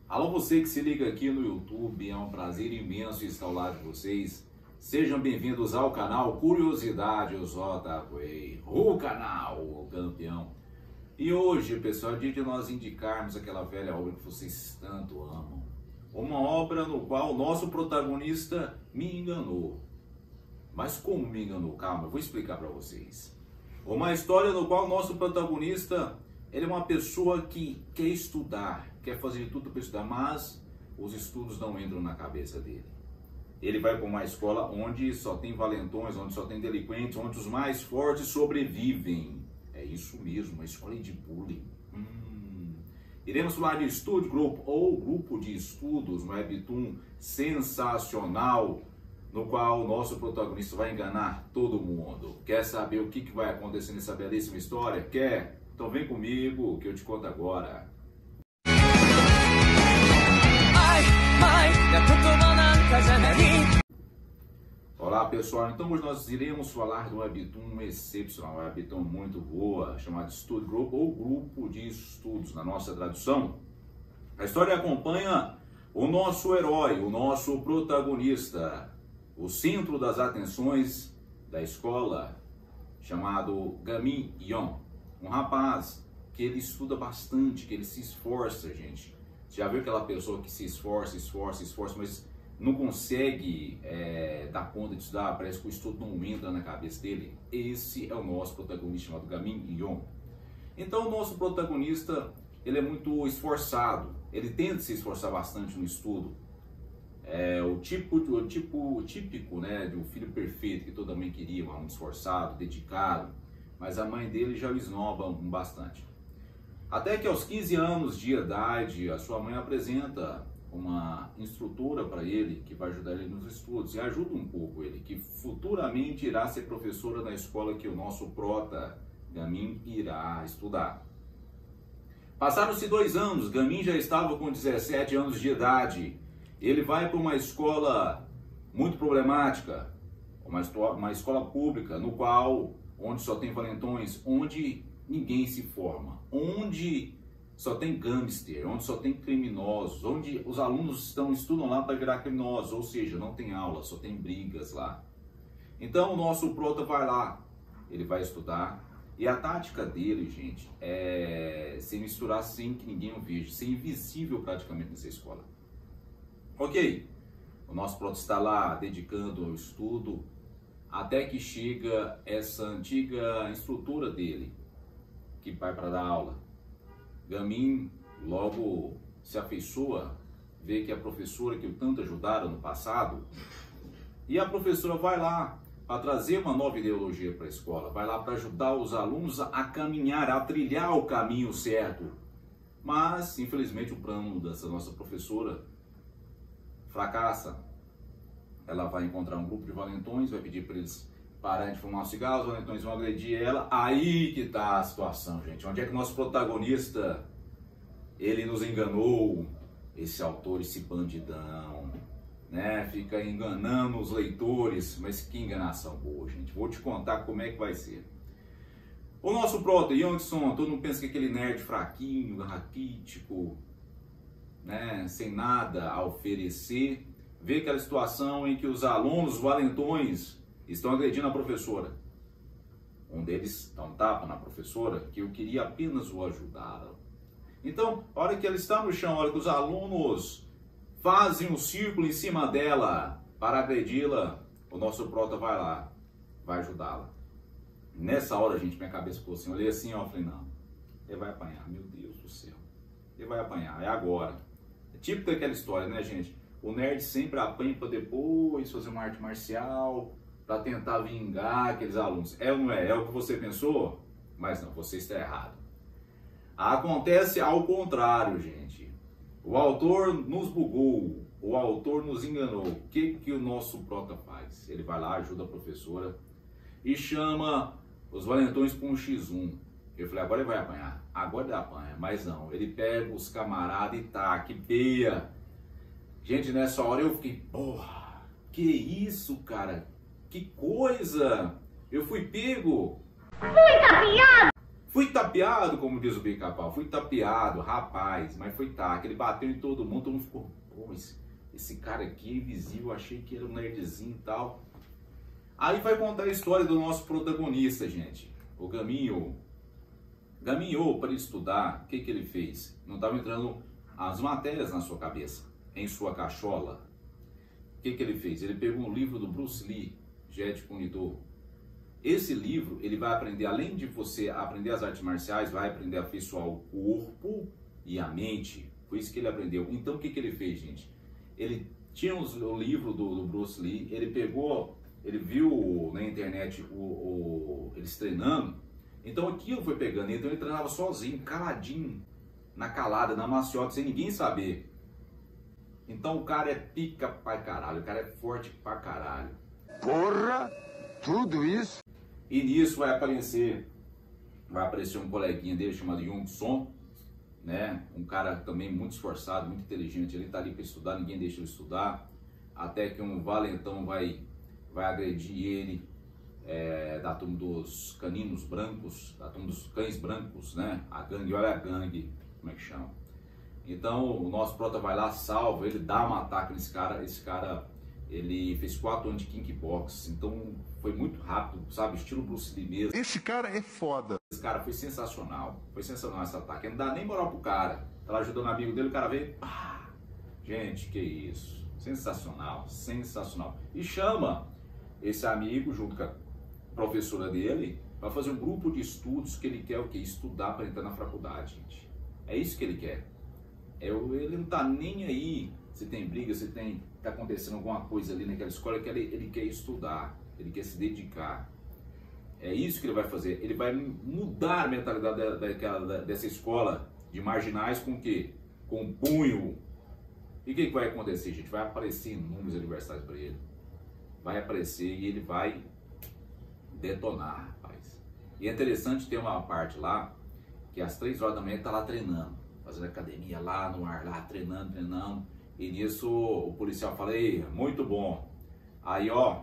Alô, você que se liga aqui no YouTube, é um prazer imenso estar ao lado de vocês. Sejam bem-vindos ao canal Curiosidade JWay, o canal, o campeão. E hoje, pessoal, é dia de nós indicarmos aquela velha obra que vocês tanto amam. Uma obra no qual o nosso protagonista me enganou. Mas como me enganou? Calma, eu vou explicar para vocês. Uma história no qual o nosso protagonista, ele é uma pessoa que quer estudar, quer fazer de tudo para estudar, mas os estudos não entram na cabeça dele. Ele vai para uma escola onde só tem valentões, onde só tem delinquentes, onde os mais fortes sobrevivem. É isso mesmo, uma escola de bullying. Iremos falar de Study Group, ou grupo de estudos, um webtoon sensacional, no qual o nosso protagonista vai enganar todo mundo. Quer saber o que vai acontecer nessa belíssima história? Quer? Então vem comigo que eu te conto agora. Olá pessoal, então hoje nós iremos falar do webtoon excepcional, um webtoon muito boa, chamado Study Group, ou grupo de estudos, na nossa tradução. A história acompanha o nosso herói, o nosso protagonista, o centro das atenções da escola, chamado Gamin Yeon, um rapaz que ele estuda bastante, que ele se esforça, gente. Você já viu aquela pessoa que se esforça, mas não consegue dar conta de estudar, parece que o estudo não entra na cabeça dele? Esse é o nosso protagonista, chamado Gamin Yeon. Então o nosso protagonista, ele é muito esforçado, ele tenta se esforçar bastante no estudo. É o típico, né, de um filho perfeito que toda mãe queria, um esforçado, dedicado, mas a mãe dele já o esnoba bastante. Até que aos 15 anos de idade, a sua mãe apresenta uma instrutora para ele, que vai ajudar ele nos estudos, e ajuda um pouco ele, que futuramente irá ser professora na escola que o nosso prota, Gamin, irá estudar. Passaram-se 2 anos, Gamin já estava com 17 anos de idade. Ele vai para uma escola muito problemática, uma escola pública, no qual, onde só tem valentões, onde ninguém se forma, onde só tem gangster, onde só tem criminosos, onde os alunos estudam lá para virar criminosos, ou seja, não tem aula, só tem brigas lá. Então o nosso prota vai lá, ele vai estudar, e a tática dele, gente, é se misturar sem que ninguém o veja, ser invisível praticamente nessa escola. Ok, o nosso prota está lá dedicando ao estudo, até que chega essa antiga instrutora dele, que vai para dar aula. Gamin logo se afeiçoa, vê que a professora que o tanto ajudaram no passado, e a professora vai lá para trazer uma nova ideologia para a escola, vai lá para ajudar os alunos a caminhar, a trilhar o caminho certo. Mas, infelizmente, o plano dessa nossa professora fracassa. Ela vai encontrar um grupo de valentões, vai pedir para eles pararem de fumar um cigarro, os valentões vão agredir ela. Aí que tá a situação, gente. Onde é que o nosso protagonista, ele nos enganou, esse autor, esse bandidão, né? Fica enganando os leitores, mas que enganação boa, gente. Vou te contar como é que vai ser. O nosso prota, Young-son, todo mundo pensa que é aquele nerd fraquinho, raquítico, né? Sem nada a oferecer, vê aquela situação em que os alunos, os valentões, estão agredindo a professora. Um deles dá um tapa na professora, que eu queria apenas o ajudar. Então, a hora que ela está no chão, a hora que os alunos fazem um círculo em cima dela para agredi-la, o nosso prota vai lá, vai ajudá-la. Nessa hora, gente, minha cabeça ficou assim, eu olhei assim, ó, falei, não, ele vai apanhar, meu Deus do céu. Ele vai apanhar, é agora. É típico daquela história, né, gente? O nerd sempre apanha para depois fazer uma arte marcial, para tentar vingar aqueles alunos. É ou não é? É o que você pensou? Mas não, você está errado. Acontece ao contrário, gente. O autor nos bugou, o autor nos enganou. O que o nosso prota faz? Ele vai lá, ajuda a professora e chama os valentões para um X1. Eu falei, agora ele vai apanhar. Agora ele apanha. Mas não, ele pega os camaradas e tá, que peia. Gente, nessa hora eu fiquei, porra, que isso, cara? Que coisa! Eu fui pego! Muita piada! Fui tapeado, como diz o Pica-Pau, fui tapeado, rapaz, mas foi taca, ele bateu em todo mundo ficou, pô, esse cara aqui é invisível, achei que era um nerdzinho e tal. Aí vai contar a história do nosso protagonista, gente, o Gaminho. Gaminhou para estudar, o que ele fez? Não estava entrando as matérias na sua cabeça, em sua cachola. O que ele fez? Ele pegou um livro do Bruce Lee, Jeet Kune Do. Esse livro, ele vai aprender, além de você aprender as artes marciais, vai aprender a afeiçoar o corpo e a mente. Foi isso que ele aprendeu. Então, o que ele fez, gente? Ele tinha o livro do Bruce Lee, ele pegou, ele viu na internet eles treinando. Então, aquilo foi pegando. Então, ele treinava sozinho, caladinho, na calada, na maciota, sem ninguém saber. Então, o cara é pica pra caralho, o cara é forte pra caralho. Porra! Tudo isso? E nisso vai aparecer um coleguinha dele chamado Jung Son, né? Um cara também muito esforçado, muito inteligente. Ele tá ali para estudar, ninguém deixa ele estudar. Até que um valentão vai agredir ele, da turma dos caninos brancos, da turma dos cães brancos, né? A gangue, olha a gangue, como é que chama? Então o nosso prota vai lá, salva, ele dá um ataque nesse cara. Esse cara, ele fez 4 anos de kickbox, então foi muito rápido, sabe? Estilo Bruce Lee mesmo. Esse cara é foda. Esse cara foi sensacional esse ataque. Não dá nem moral pro cara. Tá lá ajudando o amigo dele, o cara veio. Pá! Gente, que isso. Sensacional, sensacional. E chama esse amigo junto com a professora dele para fazer um grupo de estudos que ele quer o quê? Estudar para entrar na faculdade, gente. É isso que ele quer. Ele não tá nem aí se tem briga, se tá acontecendo alguma coisa ali naquela escola, que ele quer estudar, ele quer se dedicar. É isso que ele vai fazer. Ele vai mudar a mentalidade dessa escola de marginais com o quê? Com punho. E o que vai acontecer, gente? Vai aparecer inúmeros adversários para ele. Vai aparecer e ele vai detonar, rapaz. E é interessante ter uma parte lá, que às 3 horas da manhã ele tá lá treinando, fazendo academia lá no ar, lá treinando. E nisso o policial fala, ei, muito bom. Aí, ó,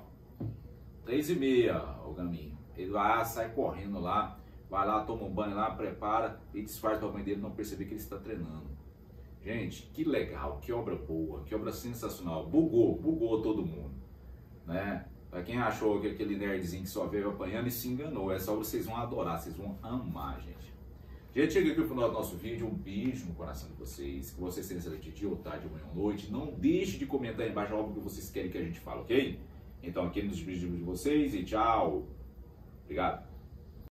3h30, o Gaminho. Ele vai, sai correndo lá, vai lá, toma um banho lá, prepara e disfarça para a mãe dele não perceber que ele está treinando. Gente, que legal, que obra boa, que obra sensacional. Bugou todo mundo, né? Pra quem achou que aquele nerdzinho que só veio apanhando e se enganou, essa obra vocês vão adorar, vocês vão amar, gente. Gente, chega aqui no final do nosso vídeo, um beijo no coração de vocês, que vocês tenham excelente dia, ou tarde, amanhã ou noite. Não deixe de comentar aí embaixo algo que vocês querem que a gente fale, ok? Então aqui nos vídeos de vocês e tchau. Obrigado.